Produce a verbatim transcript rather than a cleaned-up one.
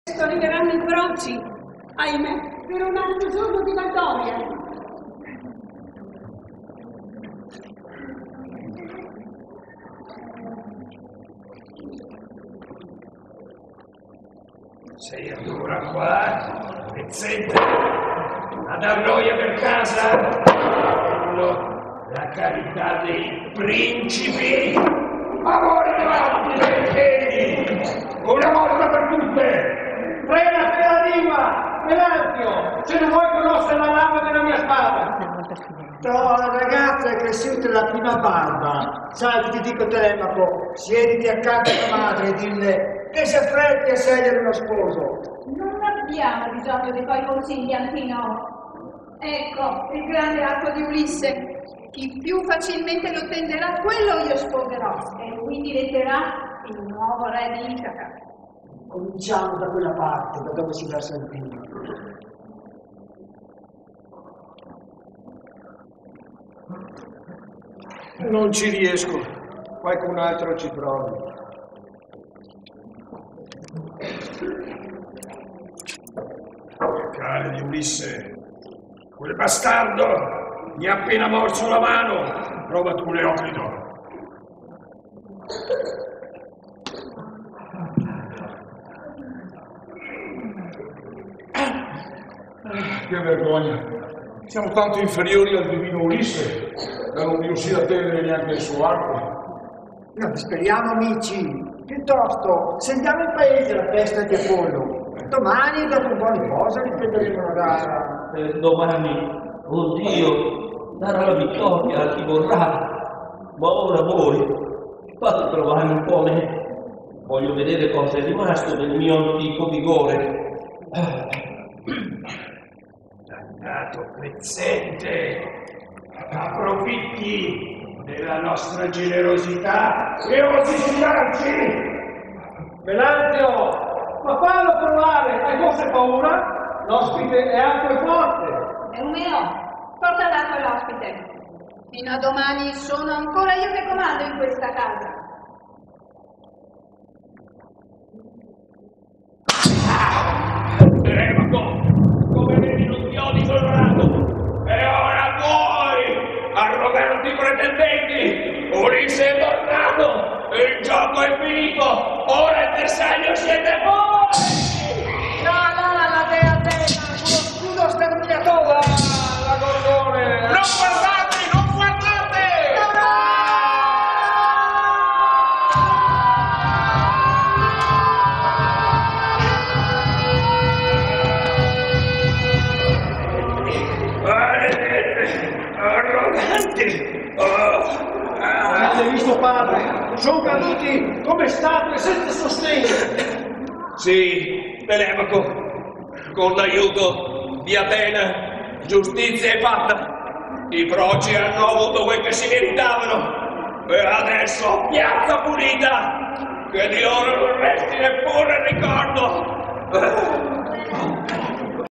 Arriveranno i froci, ahimè, per un altro giorno di Valdoria. Sei ancora qua, pezzetta, ad arroia per casa? No, la carità dei principi. Amore davanti dei piedi, una volta per tutte. Frena la lingua, Venanzio, se non vuoi conoscere la lama della mia spada. No, la ragazza è cresciuta la prima barba. Sai, ti dico Telemaco, siediti accanto a tua madre e dille che si affretti a scegliere uno sposo. Non abbiamo bisogno dei tuoi consigli, Antino. Ecco, il grande arco di Ulisse. Chi più facilmente lo tenderà, quello io sposerò. E lui diventerà il nuovo re di Itaca. Cominciamo da quella parte, da dove si versa il vino. Non ci riesco, qualcun altro ci provi. Cane di Ulisse, quel bastardo mi ha appena morso la mano. Prova tu, Leocrito. Che vergogna! Siamo tanto inferiori al divino Ulisse da non riuscire a tenere neanche il suo arco. No, speriamo amici. Piuttosto, se andiamo in paese alla festa di Apollo, domani dopo un po' di cosa riprenderemo la gara. Per domani, oddio, darà la vittoria a chi vorrà. Ma ora voi, fate trovare un po' me. Voglio vedere cosa è rimasto del mio antico vigore. Dannato pezzente, approfitti della nostra generosità e osi sfidarci! Venanzio, ma fallo provare, hai forse paura? L'ospite è alto e forte. Eumeo, porta l'acqua all'ospite. Fino a domani sono ancora io che comando in questa casa. Telemaco, come vedi non ti odi colorato, e ora voi, arroganti pretendenti, Ulisse è tornato, il gioco è finito, ora il bersaglio siete voi! No, no, la dea Atena, con lo scudo sterminatore! La Gorgone! Non guardate, non guardate! Arroganti! Oh. Avete visto padre? Sono caduti come statue senza sostegno. Sì, Telemaco, con l'aiuto di Atena, giustizia è fatta. I proci hanno avuto quel che si meritavano. E adesso piazza pulita, che di loro non resti neppure il ricordo.